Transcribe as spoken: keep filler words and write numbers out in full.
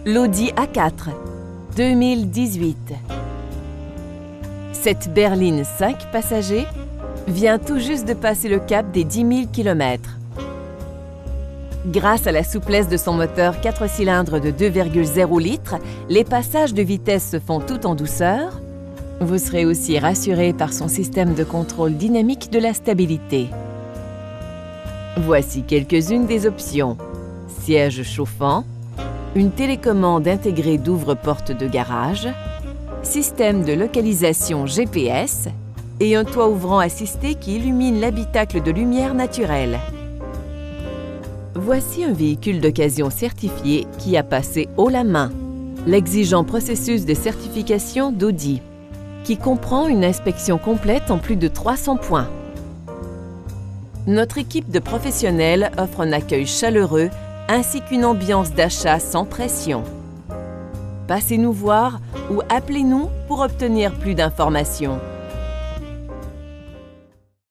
l'Audi A quatre deux mille dix-huit. Cette berline cinq passagers vient tout juste de passer le cap des dix mille kilomètres. Grâce à la souplesse de son moteur quatre cylindres de deux virgule zéro litres, les passages de vitesse se font tout en douceur. Vous serez aussi rassuré par son système de contrôle dynamique de la stabilité. Voici quelques-unes des options. Siège chauffant, une télécommande intégrée d'ouvre-porte de garage, système de localisation G P S et un toit ouvrant assisté qui illumine l'habitacle de lumière naturelle. Voici un véhicule d'occasion certifié qui a passé haut la main l'exigeant processus de certification d'Audi, qui comprend une inspection complète en plus de trois cents points. Notre équipe de professionnels offre un accueil chaleureux ainsi qu'une ambiance d'achat sans pression. Passez nous voir ou appelez-nous pour obtenir plus d'informations.